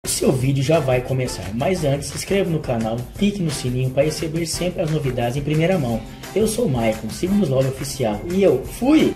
O seu vídeo já vai começar, mas antes se inscreva no canal, clique no sininho para receber sempre as novidades em primeira mão. Eu sou o Maicon, siga-nos logo oficial e eu fui!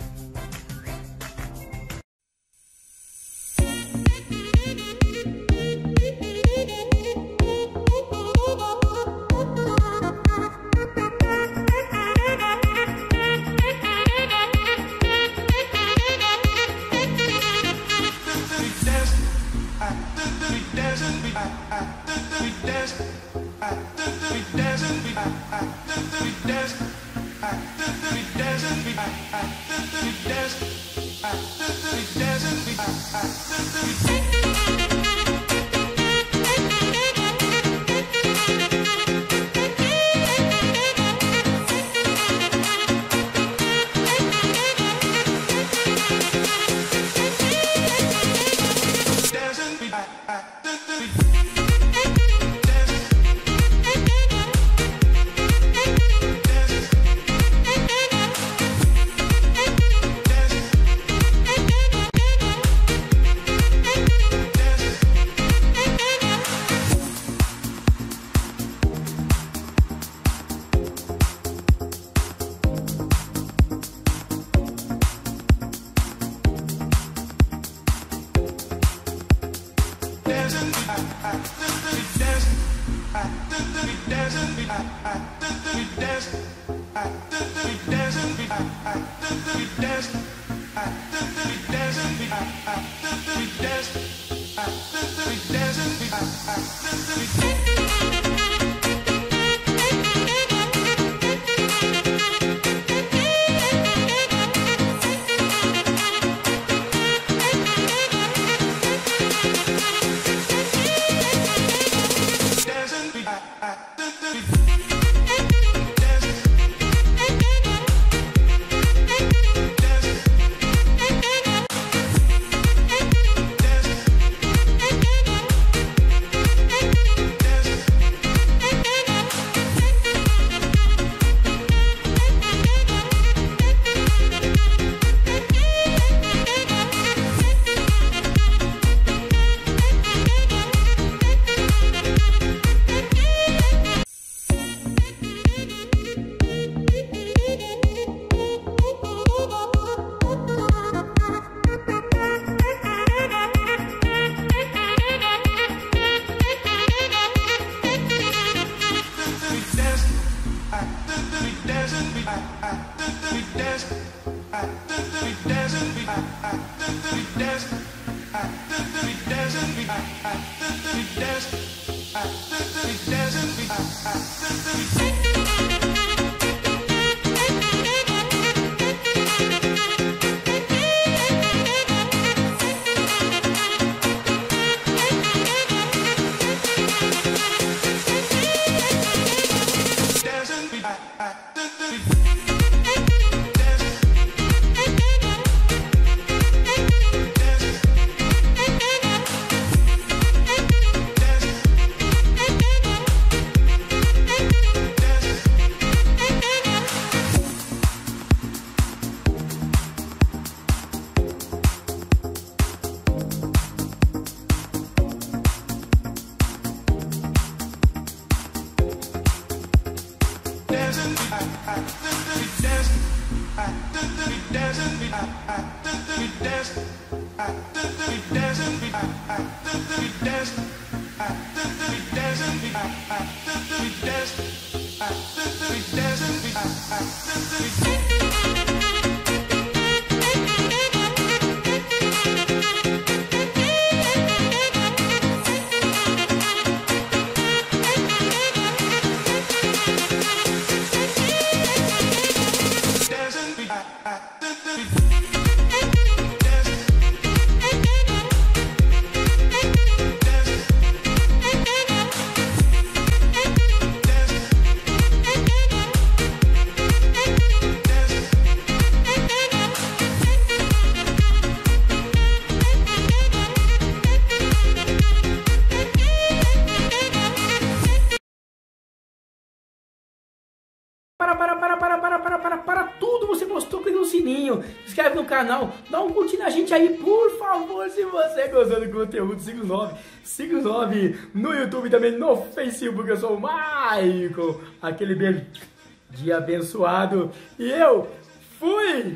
Para tudo, você postou, clique no sininho. sininho, se inscreve no canal, dá um curtir na gente aí, por favor, se você gostou do conteúdo, siga o 9 no YouTube, também no Facebook. Eu sou o Maicon, aquele beijo de abençoado, e eu fui!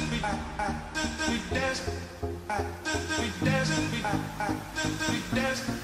We dance.